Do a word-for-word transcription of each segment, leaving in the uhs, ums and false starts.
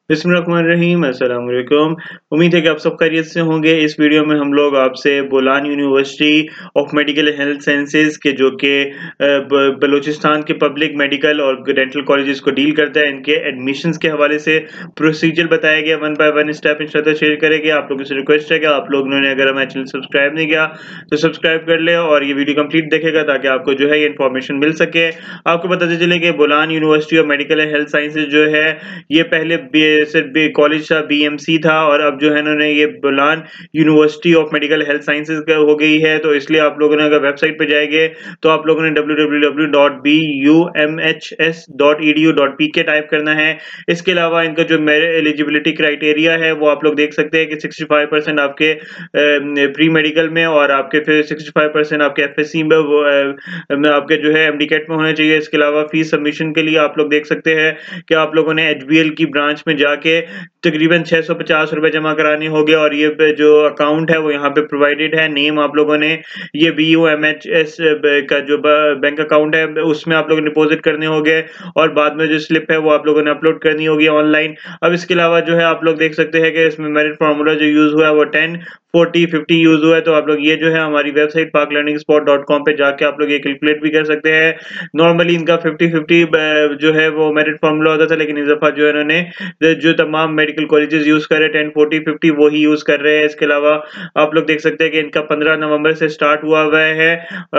बिस्मिल्लाहिर्रहमानिर्रहीम, अस्सलाम वालेकुम। उम्मीद है कि आप सब खैरियत से होंगे। इस वीडियो में हम लोग आपसे Bolan university of medical health sciences के जो कि ब बलूचिस्तान के पब्लिक मेडिकल और डेंटल कॉलेजेस को डील करता है, इनके एडमिशन्स के हवाले से प्रोसीजर बताया गया, वन बाय वन स्टेप इंशाअल्लाह शेयर करेंगे। आप लोगों से रिक्वेस्ट है कि आप लोगों ने अगर हमारा चैनल सब्सक्राइब नहीं किया तो सब्सक्राइब कर ले और ये वीडियो कंप्लीट देखेगा ताकि आपको जो है ये इन्फॉर्मेशन मिल सके। आपको बताते चले कि Bolan university of medical and health sciences जो है ये पहले सिर्फ कॉलेज था, बीएमसी था, और अब जो है इन्होंने ये Bolan university of medical health sciences हो गई है। तो इसलिए आप लोगों ने अगर वेबसाइट पे जाएंगे तो आप लोगों ने W W W dot B U M H S dot E D U dot P K type करना है। इसके अलावा इनका जो एलिजिबिलिटी क्राइटेरिया है वो आप लोग देख सकते हैं कि सिक्सटी फाइव परसेंट आपके प्री मेडिकल में और आपके फिर सिक्सटी फाइव परसेंट आपके एफएससी में वो अ, आपके जो है एमडीकैट में होने चाहिए। इसके अलावा फीस सबमिशन के लिए आप लोग देख सकते हैं कि आप लोगों ने एचबीएल की ब्रांच में जाके तकरीबन छह सौ पचास रुपए जमा कराने होंगे और ये जो अकाउंट है वो यहाँ पे प्रोवाइडेड है। नेम आप लोगों ने ये B U M H S का जो बैंक अकाउंट है उसमें आप लोगों ने डिपॉजिट करने होंगे और बाद में जो स्लिप है वो आप लोगों ने अपलोड करनी होगी ऑनलाइन। अब इसके अलावा जो है आप लोग देख सकते हैं कि इसमें मेरिट फार्मूला जो यूज हुआ है वो टेन फोर्टी फिफ्टी यूज हुआ है। तो आप लोग ये जो है हमारी वेबसाइट पाक लर्निंग स्पॉट डॉट कॉम पे जाके आप लोग ये कैलकुलेट भी कर सकते हैं। नॉर्मली इनका फिफ्टी फिफ्टी जो है वो मेरिट फार्मूला होता था, लेकिन इस दफा जो है इन्होंने जो तमाम मेडिकल कॉलेजेस यूज कर रहे हैं टेन फोर्टी फिफ्टी वही यूज कर रहे हैं। इसके अलावा आप लोग देख सकते हैं कि इनका पंद्रह नवंबर से स्टार्ट हुआ हुआ है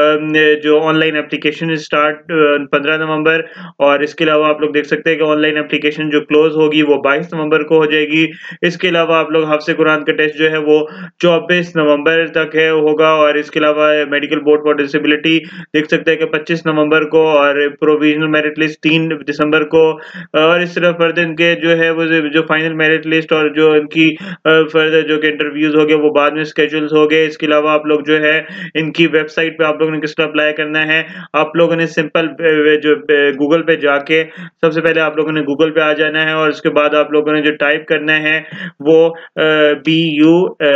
जो ऑनलाइन एप्लीकेशन स्टार्ट पंद्रह नवंबर, और इसके अलावा आप लोग देख सकते हैं कि ऑनलाइन एप्लीकेशन जो क्लोज होगी वो बाईस नवंबर को हो जाएगी। इसके अलावा आप लोग हाफिज़ कुरान का टेस्ट जो है वो चौबीस नवंबर तक है होगा, और इसके अलावा मेडिकल बोर्ड फॉर डिसेबिलिटी देख सकते हैं कि पच्चीस नवंबर को, और प्रोविजनल मेरिट लिस्ट तीन दिसंबर को, और इस तरह फर्दर इनके जो है वो जो फाइनल मेरिट लिस्ट और जो इनकी फर्दर जो कि इंटरव्यूज हो गए वो बाद में स्केड्यूल हो गए। इसके अलावा आप लोग जो है इनकी वेबसाइट पे आप लोगों ने किस तरह अप्लाई करना है, आप लोगों ने सिंपल जो गूगल पे जाके सबसे पहले आप लोगों ने गूगल पे आ जाना है और उसके बाद आप लोगों ने जो टाइप करना है वो बी यू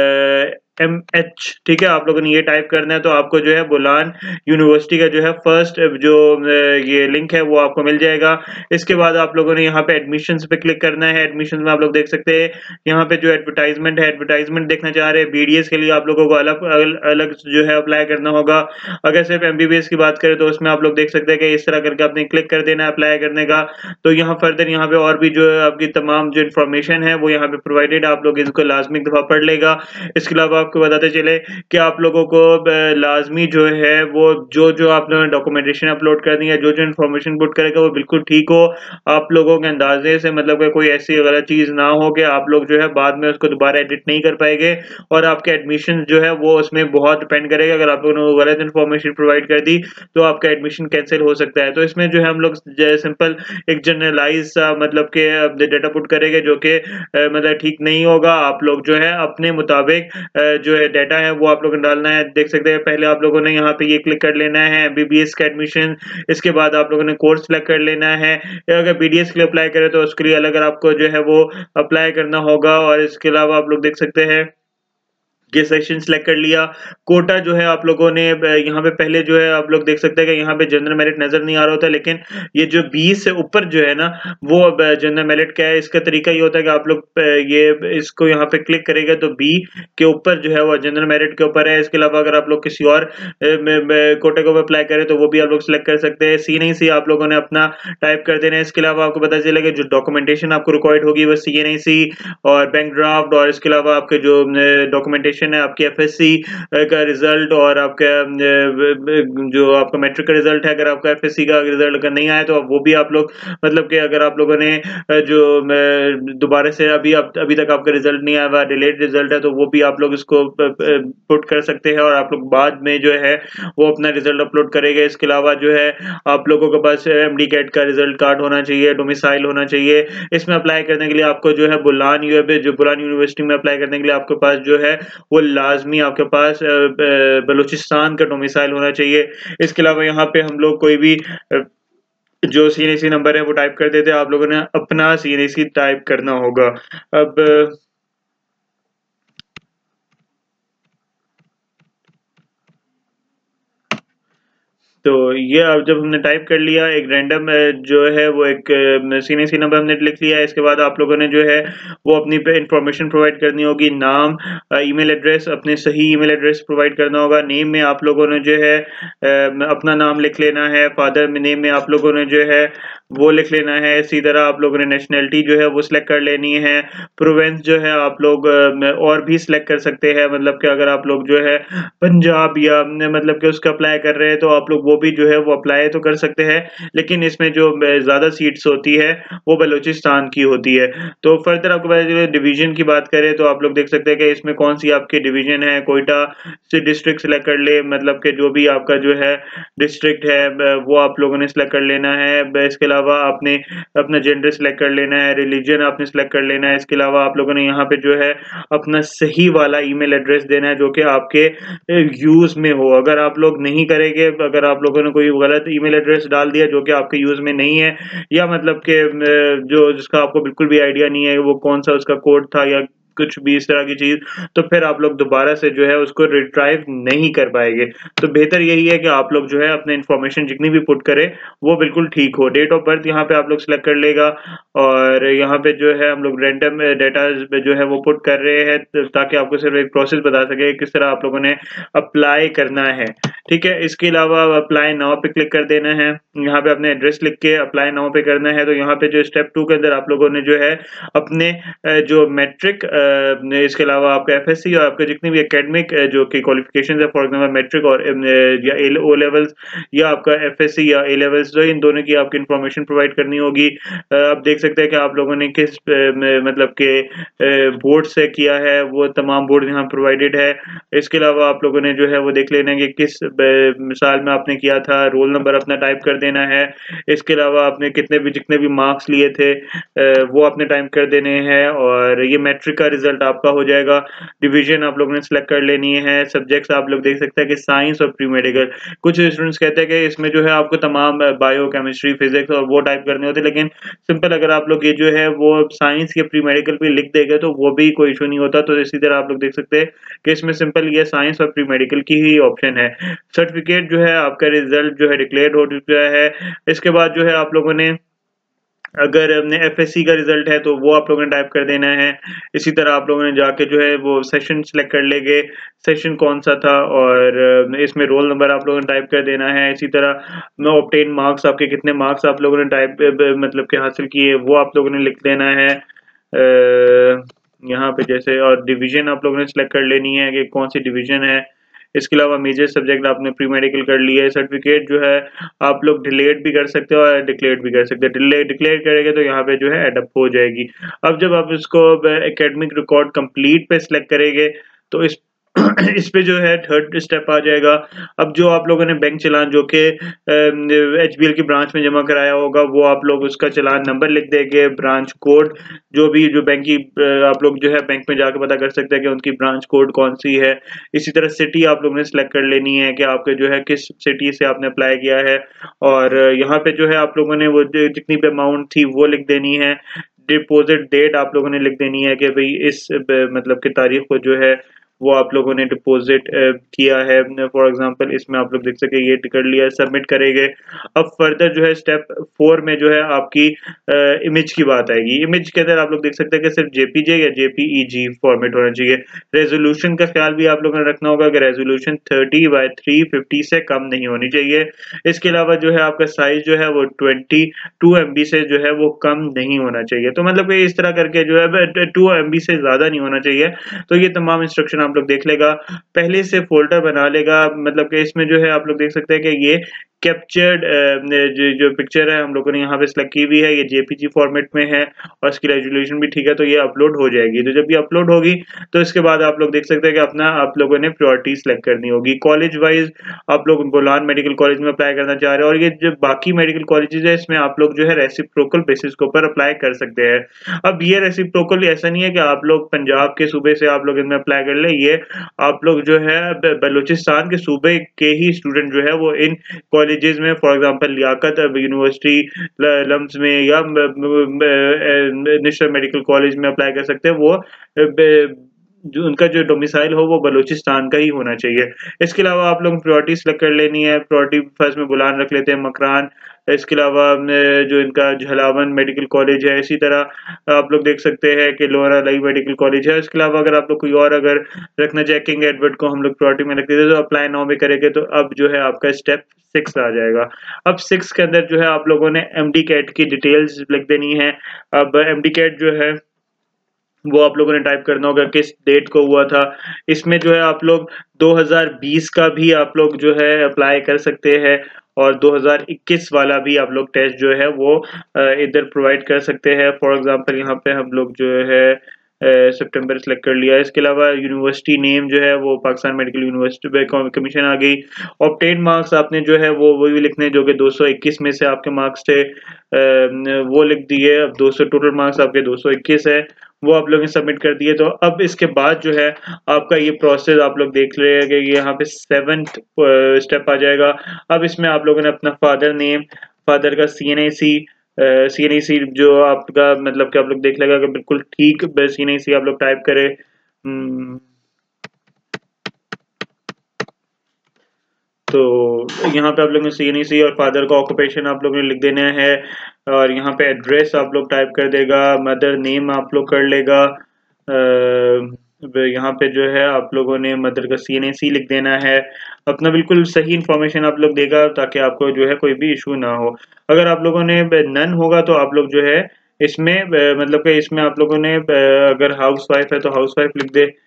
एम एच, ठीक है, आप लोगों ने ये टाइप करना है तो आपको जो है बोलान यूनिवर्सिटी का जो है फर्स्ट जो ये लिंक है वो आपको मिल जाएगा। इसके बाद आप लोगों ने यहाँ पे एडमिशंस पे क्लिक करना है। एडमिशन में आप लोग देख सकते हैं यहाँ पे जो एडवर्टाइजमेंट है, एडवर्टाइजमेंट देखना चाह रहे हैं बीडीएस के लिए आप लोगों को अलग अलग जो है अप्लाई करना होगा। अगर सिर्फ एमबीबीएस की बात करें तो उसमें आप लोग देख सकते हैं कि इस तरह करके आपने क्लिक कर देना है अप्लाई करने का। तो यहाँ फर्दर यहाँ पे और भी जो है आपकी तमाम जो इन्फॉर्मेशन है वो यहाँ पे प्रोवाइडेड, आप लोग इसको लाजमी दफा पढ़ लेगा। इसके अलावा आपको बताते चले कि आप लोगों को लाजमी जो है वो जो जो आप लोगों ने डॉक्यूमेंटेशन अपलोड करनी है, जो जो इन्फॉर्मेशन पुट करेगा वो बिल्कुल ठीक हो, आप लोगों के अंदाजे से, मतलब कि कोई ऐसी गलत चीज ना हो कि आप लोग जो है बाद में उसको दोबारा एडिट नहीं कर पाएंगे और आपके एडमिशन जो है वो उसमें बहुत डिपेंड करेगा। अगर आप लोगों ने गलत इन्फॉर्मेशन प्रोवाइड कर दी तो आपका एडमिशन कैंसिल हो सकता है। तो इसमें जो है हम लोग सिंपल एक जनरलाइज सा मतलब के डेटा पुट करेंगे जो कि मतलब ठीक नहीं होगा। आप लोग जो है अपने मुताबिक जो है डाटा है वो आप लोगों ने डालना है। देख सकते हैं पहले आप लोगों ने यहाँ पे ये क्लिक कर लेना है एमबीबीएस का एडमिशन। इसके बाद आप लोगों ने कोर्स सिलेक्ट कर लेना है। अगर बीडीएस के लिए अप्लाई करें तो उसके लिए अलग अलग आपको जो है वो अप्लाई करना होगा। और इसके अलावा आप लोग देख सकते हैं ये सेक्शन सिलेक्ट कर लिया। कोटा जो है आप लोगों ने यहाँ पे पहले जो है आप लोग देख सकते हैं कि यहाँ पे जनरल मेरिट नजर नहीं आ रहा होता, लेकिन ये जो बीस से ऊपर जो है ना वो अब जनरल मेरिट का है। इसका तरीका ये होता है कि आप लोग ये इसको यहाँ पे क्लिक करेंगे तो बी के ऊपर जो है वो जनरल मेरिट के ऊपर है। इसके अलावा अगर आप लोग किसी और कोटे को अप्लाई करें तो वो भी आप लोग सिलेक्ट कर सकते हैं। सी नहीं सी आप लोगों ने अपना टाइप कर देना है। इसके अलावा आपको पता चलेगा जो डॉक्यूमेंटेशन आपको रिक्वायर्ड होगी वो सी एन आई सी और बैंक ड्राफ्ट, और इसके अलावा आपके जो डॉक्यूमेंटेशन है आपकी एफएससी का रिजल्ट और आपका जो आपका मैट्रिक का रिजल्ट है। अगर आपका एफएससी का रिजल्ट अगर नहीं आया तो वो भी आप लोग मतलब कि अगर आप लोगों ने जो दोबारा से अभी अभी तक आपका रिजल्ट नहीं आया हुआ, डिलेड रिजल्ट है, तो वो भी आप लोग इसको पुट कर सकते हैं और आप लोग बाद में जो है वो अपना रिजल्ट अपलोड करेंगे। इसके अलावा जो है आप लोगों के पास एमडीकैट का रिजल्ट कार्ड होना चाहिए, डोमिसाइल होना चाहिए। इसमें अप्लाई करने के लिए आपको जो है बोलान जो बोलान यूनिवर्सिटी में अप्लाई करने के लिए आपके पास जो है वो लाजमी आपके पास बलूचिस्तान का डोमिसाइल होना चाहिए। इसके अलावा यहाँ पे हम लोग कोई भी जो सीएनएसी नंबर है वो टाइप कर देते हैं, आप लोगों ने अपना सीएनएसी टाइप करना होगा। अब तो ये अब जब हमने टाइप कर लिया, एक रैंडम जो है वो एक सीने सी नंबर हमने लिख लिया है। इसके बाद आप लोगों ने जो है वो अपनी पे इन्फॉर्मेशन प्रोवाइड करनी होगी, नाम, ईमेल एड्रेस, अपने सही ईमेल एड्रेस प्रोवाइड करना होगा। नेम में आप लोगों ने जो है अपना नाम लिख लेना है, फादर नेम में आप लोगों ने जो है वो लिख लेना है। इसी तरह आप लोगों ने नेशनैलिटी जो है वो सिलेक्ट कर लेनी है। प्रोविंस जो है आप लोग और भी सिलेक्ट कर सकते हैं, मतलब कि अगर आप लोग जो है पंजाब या मतलब कि उसका अप्लाई कर रहे हैं तो आप लोग वो भी जो है वो अप्लाई तो कर सकते हैं, लेकिन इसमें जो ज़्यादा सीट्स होती है वो बलूचिस्तान की होती है। तो फर्दर आपको डिवीजन की बात करें तो आप लोग देख सकते हैं कि इसमें कौन सी आपकी डिवीजन है। कोयटा से डिस्ट्रिक्ट सेलेक्ट कर ले, मतलब कि जो भी आपका जो है डिस्ट्रिक्ट है वो आप लोगों ने सेलेक्ट कर लेना है। इसके अलावा आपने अपना जेंडर सेलेक्ट कर लेना है, रिलीजन आपने सेलेक्ट कर लेना है। इसके अलावा आप लोगों ने यहाँ पे जो है अपना सही वाला ईमेल एड्रेस देना है जो कि आपके यूज में हो। अगर आप लोग नहीं करेंगे, अगर आप लोगों ने कोई गलत ईमेल एड्रेस डाल दिया जो कि आपके यूज में नहीं है, या मतलब कि जो जिसका आपको बिल्कुल भी आइडिया नहीं है वो कौन सा उसका कोड था या कुछ भी इस तरह की चीज, तो फिर आप लोग दोबारा से जो है उसको रिट्राइव नहीं कर पाएंगे। तो बेहतर यही है कि आप लोग जो है अपने इन्फॉर्मेशन जितनी भी पुट करें वो बिल्कुल ठीक हो। डेट ऑफ बर्थ यहाँ पे आप लोग सेलेक्ट कर लेगा, और यहाँ पे जो है हम लोग रैंडम डेटा जो है वो पुट कर रहे हैं ताकि आपको सिर्फ एक प्रोसेस बता सके किस तरह आप लोगों ने अप्लाई करना है। ठीक है, इसके अलावा अप्लाई नाउ पे क्लिक कर देना है। यहाँ पे अपने एड्रेस लिख के अप्लाई नाउ पे करना है। तो यहाँ पे जो स्टेप टू के अंदर आप लोगों ने जो है अपने जो मैट्रिक, इसके अलावा आपका एफएससी और आपके जितनी भी एकेडमिक जो की क्वालिफिकेशन है, फॉर एग्जांपल मैट्रिक और या ओ लेवल्स या आपका एफएससी या ए लेवल्स, जो इन दोनों की आपकी इन्फॉर्मेशन प्रोवाइड करनी होगी। आप देख सकते हैं कि आप लोगों ने किस मतलब के बोर्ड से किया है, वो तमाम बोर्ड यहाँ प्रोवाइडेड है। इसके अलावा आप लोगों ने जो है वो देख लेना है कि किस साल में आपने किया था, रोल नंबर अपना टाइप कर देना है। इसके अलावा आपने कितने भी जितने भी मार्क्स लिए थे वो आपने टाइप कर देने हैं, और ये मैट्रिक का रिजल्ट आपका हो जाएगा। डिवीजन आप लोगों ने सेलेक्ट कर लेनी है। सब्जेक्ट्स आप लोग देख सकते हैं कि साइंस और प्री मेडिकल। कुछ स्टूडेंट्स कहते हैं कि इसमें जो है आपको तमाम बायो, केमिस्ट्री, फिजिक्स और वो टाइप करने होते हैं, लेकिन सिंपल अगर आप लोग ये जो है वो साइंस के प्री मेडिकल भी लिख देंगे तो वो भी कोई इशू नहीं होता। तो इसी तरह आप लोग देख सकते हैं कि इसमें सिंपल ये साइंस और प्री मेडिकल की ही ऑप्शन है। सर्टिफिकेट जो है आपका रिजल्ट जो है डिक्लेयर हो चुका है। इसके बाद जो है आप लोगों ने अगर अपने एफएससी का रिजल्ट है तो वो आप लोगों ने टाइप कर देना है। इसी तरह आप लोगों ने जाके जो है वो सेशन सेलेक्ट कर लेंगे, सेशन कौन सा था, और इसमें रोल नंबर आप लोगों ने टाइप कर देना है। इसी तरह ऑब्टेन मार्क्स, आपके कितने मार्क्स आप लोगों ने टाइप मतलब के हासिल किए वो आप लोगों ने लिख देना है यहाँ पे जैसे। और डिवीजन आप लोगों ने सेलेक्ट कर लेनी है कि कौन सी डिवीजन है। इसके अलावा मेजर सब्जेक्ट आपने प्री मेडिकल कर लिया है। सर्टिफिकेट जो है आप लोग डिलेट भी कर सकते हो और डिक्लेयर भी कर सकते हैं। डिले डिक्लेयर करेंगे तो यहाँ पे जो है एडअप हो जाएगी। अब जब आप इसको एकेडमिक रिकॉर्ड कंप्लीट पे सिलेक्ट करेंगे तो इस इस पे जो है थर्ड स्टेप आ जाएगा। अब जो आप लोगों ने बैंक चलान जो कि एचबीएल की ब्रांच में जमा कराया होगा वो आप लोग उसका चलान नंबर लिख देंगे, ब्रांच कोड जो भी जो बैंक की आप लोग जो है बैंक में जाके पता कर सकते हैं कि उनकी ब्रांच कोड कौन सी है। इसी तरह सिटी आप लोगों ने सिलेक्ट कर लेनी है कि आपके जो है किस सिटी से आपने अप्लाई किया है, और यहाँ पे जो है आप लोगों ने वो जितनी भी अमाउंट थी वो लिख देनी है। डिपॉजिट डेट आप लोगों ने लिख देनी है कि भाई इस मतलब की तारीख को जो है वो आप लोगों ने डिपॉजिट किया है। फॉर एग्जांपल इसमें आप लोग देख सके ये कर लिया, सबमिट करेंगे। अब फर्दर जो है स्टेप फोर में जो है आपकी इमेज की बात आएगी। इमेज के अंदर आप लोग देख सकते हैं कि सिर्फ जेपीजे या जेपीईजी फॉर्मेट होना चाहिए। रेजोल्यूशन का ख्याल भी आप लोगों ने रखना होगा कि resolution thirty by three fifty से कम नहीं होनी चाहिए। इसके अलावा जो है आपका साइज जो है वो ट्वेंटी टू एम बी से जो है वो कम नहीं होना चाहिए। तो मतलब इस तरह करके जो है टू एम बी से ज्यादा नहीं होना चाहिए। तो ये तमाम इंस्ट्रक्शन आप लोग देख लेगा, पहले से फोल्डर बना लेगा। मतलब कि इसमें जो है आप लोग देख सकते हैं कि ये कैप्चर्ड जो, जो पिक्चर है हम लोगों ने यहाँ पे सिलेक्ट की हुई है, ये जेपीजी फॉर्मेट में है और इसकी रेजोल्यूशन भी ठीक है, तो ये अपलोड हो जाएगी। तो जब ये अपलोड होगी तो इसके बाद आप लोग देख सकते हैं कि अपना आप लोगों ने प्रायोरिटी सिलेक्ट करनी होगी। कॉलेज वाइज आप लोग बोलान मेडिकल कॉलेज में अप्लाई करना चाह रहे हैं, और ये जो बाकी मेडिकल कॉलेजेस है इसमें आप लोग जो है रेसिप्रोकल बेसिस के ऊपर अप्लाई कर सकते हैं। अब ये रेसिप्रोकल ऐसा नहीं है कि आप लोग पंजाब के सूबे से आप लोग इनमें अप्लाई कर ले, ये आप लोग जो है बलूचिस्तान के सूबे के ही स्टूडेंट जो है वो इन कॉलेजेस में, for example Liaquat university LUMS में या नेशनल मेडिकल कॉलेज में अप्लाई कर सकते हैं। वो जो उनका जो डोमिसाइल हो वो बलूचिस्तान का ही होना चाहिए। इसके अलावा आप लोग प्रायोरिटी सेलेक्ट कर लेनी है। प्रायोरिटी फर्स्ट में बुलान रख लेते हैं, मकरान। इसके अलावा जो इनका झलावन मेडिकल कॉलेज है, इसी तरह आप लोग देख सकते हैं कि लोअर अलाई मेडिकल कॉलेज है। इसके अलावा अगर आप लोग कोई और अगर रखना चेकिंग एडवर्ड को हम लोग प्रायोरिटी में रख देते तो अप्लाई नाउ में करेंगे तो अब जो है आपका स्टेप सिक्स आ जाएगा। अब सिक्स के अंदर जो है आप लोगों ने एम डी कैट की डिटेल्स लिख देनी है। अब एम डी कैट जो है वो आप लोगों ने टाइप करना होगा किस डेट को हुआ था। इसमें जो है आप लोग दो हज़ार बीस का भी आप लोग जो है अप्लाई कर सकते हैं और दो हज़ार इक्कीस वाला भी आप लोग टेस्ट जो है वो इधर प्रोवाइड कर सकते हैं। फॉर एग्जांपल यहाँ पे हम लोग जो है सितंबर सेलेक्ट कर लिया। इसके अलावा यूनिवर्सिटी नेम जो है वो पाकिस्तान मेडिकल यूनिवर्सिटी कमीशन आ गई। ऑब्टेन मार्क्स आपने जो है वो वही लिखने जो कि दो सौ इक्कीस में से आपके मार्क्स थे वो लिख दिए। अब दो सौ टोटल मार्क्स आपके दो सौ इक्कीस है, वो आप लोगों ने सबमिट कर दिए। तो अब इसके बाद जो है आपका ये प्रोसेस आप लोग देख रहे हैं कि यहाँ पे सेवंथ स्टेप आ जाएगा। अब इसमें आप लोगों ने अपना फादर नेम, फादर का सी एन आई सी सी एन आई सी जो आपका मतलब कि आप लोग देख लेगा कि बिल्कुल ठीक सी एन आई सी आप लोग टाइप करें। तो यहाँ पे आप लोगों ने सी एन आई सी और फादर का ऑक्यूपेशन आप लोगों ने लिख देना है और यहाँ पे एड्रेस आप लोग टाइप कर देगा, मदर नेम आप लोग कर लेगा। यहाँ पे जो है आप लोगों ने मदर का सी एन आई सी लिख देना है, अपना बिल्कुल सही इन्फॉर्मेशन आप लोग देगा ताकि आपको जो है कोई भी इशू ना हो। अगर आप लोगों ने नन होगा तो आप लोग जो है इसमें मतलब कि इसमें आप लोगों ने अगर हाउस वाइफ है तो हाउस वाइफ लिख दे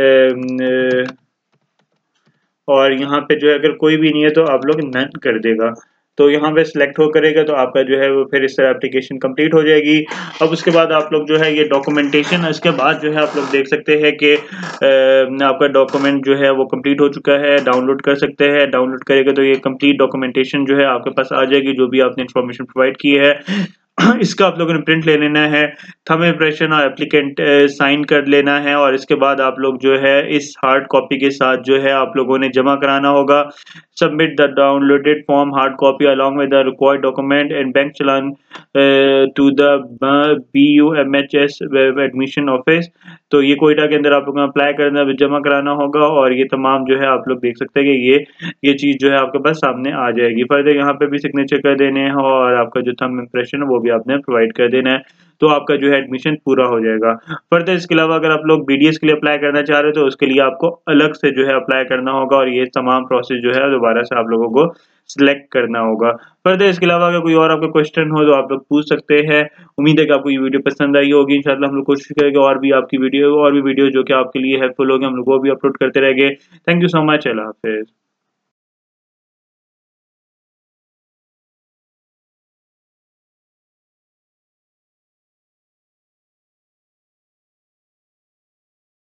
और यहाँ पे जो है अगर कोई भी नहीं है तो आप लोग नन कर देगा। तो यहाँ पे सिलेक्ट हो करेगा तो आपका जो है वो फिर इस तरह एप्लीकेशन कंप्लीट हो जाएगी। अब उसके बाद आप लोग जो है ये डॉक्यूमेंटेशन, इसके बाद जो है आप लोग देख सकते हैं कि आपका डॉक्यूमेंट जो है वो कंप्लीट हो चुका है, डाउनलोड कर सकते हैं। डाउनलोड करेगा तो ये कंप्लीट डॉक्यूमेंटेशन जो है आपके पास आ जाएगी, जो भी आपने इन्फॉर्मेशन प्रोवाइड की है। इसका आप लोगों ने प्रिंट ले लेना है, थंब इम्प्रेशन और एप्लीकेंट साइन कर लेना है और इसके बाद आप लोग जो है इस हार्ड कॉपी के साथ जो है आप लोगों ने जमा कराना होगा। Submit the downloaded form hard copy along with the required document and bank challan to the B U M H S admission office. तो ये कोयटा के अंदर आप लोगों को अप्लाई करना जमा कराना होगा और ये तमाम जो है आप लोग देख सकते हैं कि ये ये चीज़ जो है आपके पास सामने आ जाएगी। फर्दर यहाँ पे भी सिग्नेचर कर देने हैं और आपका जो थंब इम्प्रेशन है वो भी आपने प्रोवाइड कर देना है, तो आपका जो है एडमिशन पूरा हो जाएगा। फर्दर इसके अलावा अगर आप लोग बी डी एस के लिए अप्लाई करना चाह रहे हो तो उसके लिए आपको अलग से जो है अप्लाई करना होगा और ये तमाम प्रोसेस जो है दोबारा से आप लोगों को सिलेक्ट करना होगा। फर्दर इसके अलावा अगर कोई और आपका क्वेश्चन हो तो आप लोग पूछ सकते हैं। उम्मीद है कि आपको ये वीडियो पसंद आई होगी। इंशाल्लाह हम लोग कोशिश करेंगे और भी आपकी वीडियो और भी वीडियो जो कि आपके लिए हेल्पफुल होगी हम लोग वो भी अपलोड करते रहेंगे। Thank you so much. अल्लाह हाफिज़।